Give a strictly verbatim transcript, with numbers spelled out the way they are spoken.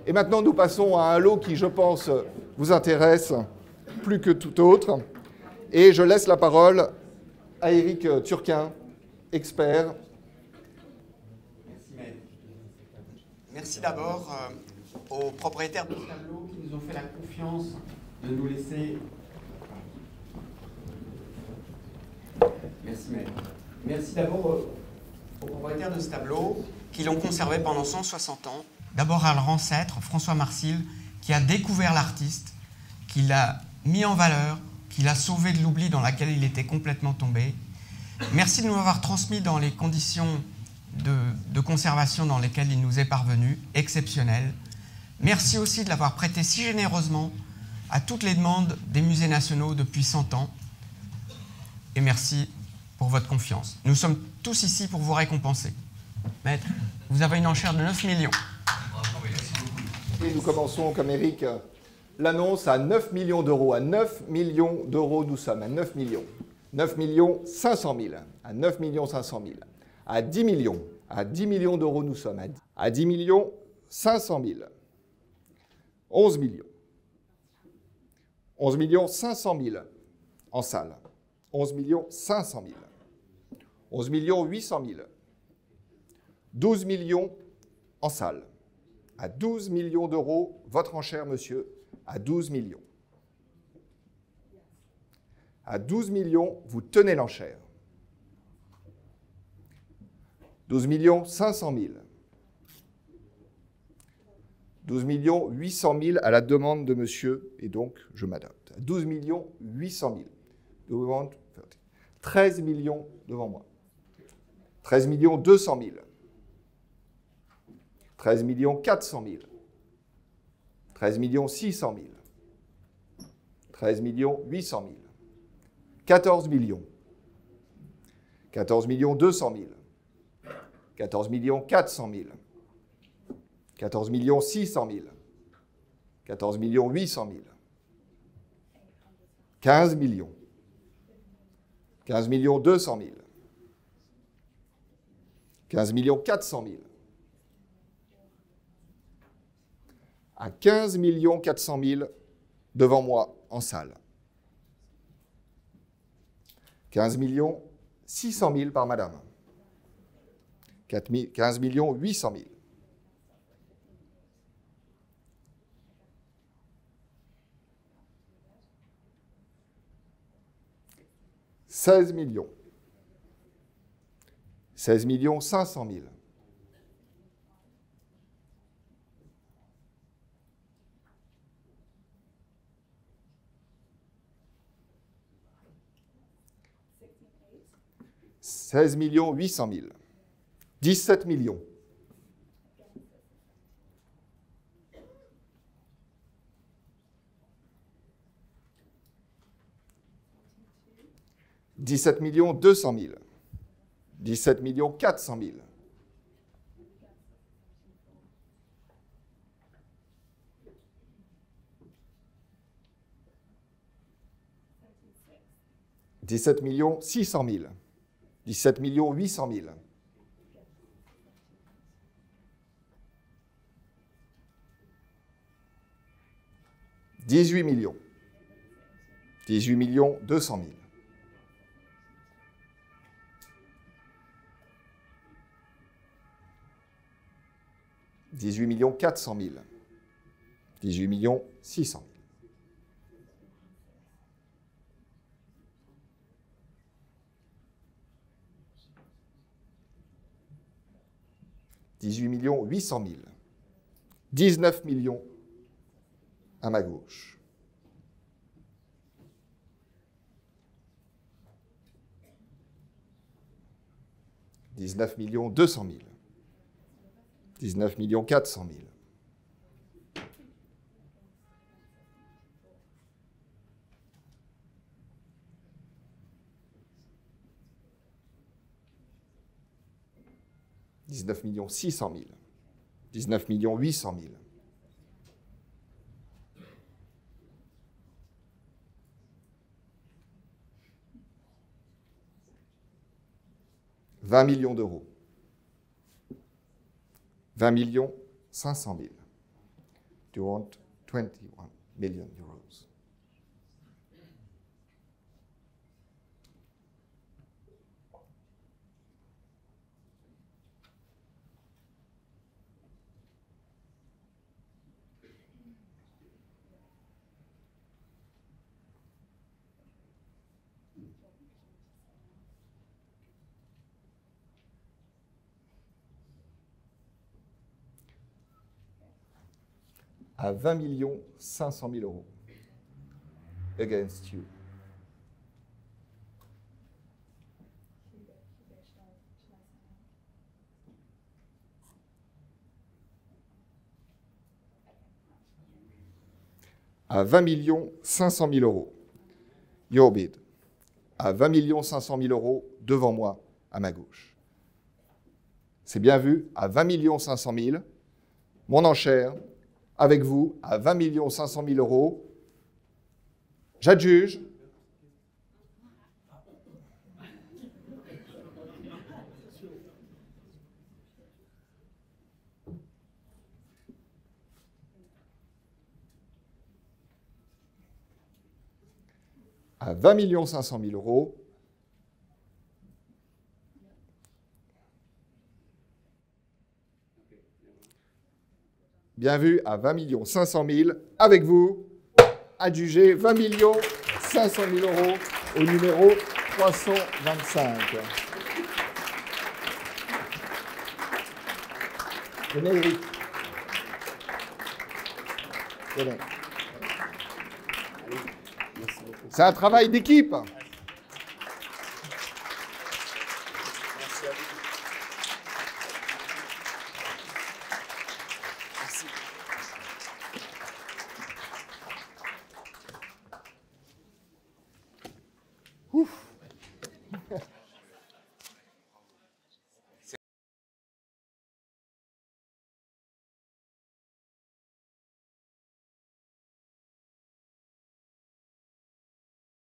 Et maintenant, nous passons à un lot qui, je pense, vous intéresse plus que tout autre. Et je laisse la parole à Éric Turquin, expert. Merci, Maël. Merci d'abord euh, aux propriétaires de ce tableau qui nous ont fait la confiance de nous laisser... Merci, Maël. Merci d'abord aux propriétaires de ce tableau qui l'ont conservé pendant cent soixante ans. D'abord à leur ancêtre, François Marsil, qui a découvert l'artiste, qui l'a mis en valeur, qui l'a sauvé de l'oubli dans laquelle il était complètement tombé. Merci de nous avoir transmis dans les conditions de, de conservation dans lesquelles il nous est parvenu, exceptionnelles. Merci aussi de l'avoir prêté si généreusement à toutes les demandes des musées nationaux depuis cent ans. Et merci pour votre confiance. Nous sommes tous ici pour vous récompenser. Maître, vous avez une enchère de neuf millions. Et nous commençons, comme Éric l'annonce, à neuf millions d'euros. À neuf millions d'euros, nous sommes à neuf millions. neuf millions cinq cent mille. À neuf millions cinq cent mille. À dix millions. À dix millions d'euros, nous sommes à dix millions cinq cent mille. onze millions. onze millions cinq cent mille en salle. onze millions cinq cent mille. onze millions huit cent mille. douze millions en salle. À douze millions d'euros, votre enchère, monsieur, à douze millions. À douze millions, vous tenez l'enchère. douze millions cinq cent mille. douze millions huit cent mille à la demande de monsieur, et donc je m'adapte. douze millions huit cent mille. treize millions devant moi. treize millions deux cent mille. treize millions quatre cent mille. treize millions six cent mille. treize millions huit cent mille. quatorze millions. quatorze millions deux cent mille. quatorze millions quatre cent mille. quatorze millions six cent mille. quatorze millions huit cent mille. quinze millions. quinze millions deux cent mille. quinze millions quatre cent mille. À quinze millions quatre cent mille devant moi en salle. quinze millions six cent mille par madame. quinze millions huit cent mille. seize millions. seize millions cinq cent mille. seize millions huit cent mille. dix-sept millions. dix-sept millions deux cent mille. dix-sept millions quatre cent mille. dix-sept millions six cent mille. dix-sept millions huit cent mille. dix-huit millions. dix-huit millions deux cent mille. dix-huit millions quatre cent mille. dix-huit millions six cent mille. dix-huit millions huit cent mille. dix-neuf millions à ma gauche. dix-neuf millions deux cent mille. dix-neuf millions quatre cent mille. dix-neuf millions six cent mille. dix-neuf millions huit cent mille. vingt millions d'euros. vingt millions cinq cent mille. Do you want twenty-one million euros? À vingt millions cinq cent mille euros. Against you. À vingt millions cinq cent mille euros. Your bid. À vingt millions cinq cent mille euros devant moi, à ma gauche. C'est bien vu, à vingt millions cinq cent mille, mon enchère, avec vous, à vingt millions cinq cent mille euros, j'adjuge. À vingt millions cinq cent mille euros, bien vu, à vingt millions cinq cent mille, avec vous, adjugé vingt millions cinq cent mille euros au numéro trois cent vingt-cinq. Venez, Eric. Venez. C'est un travail d'équipe. Ouf.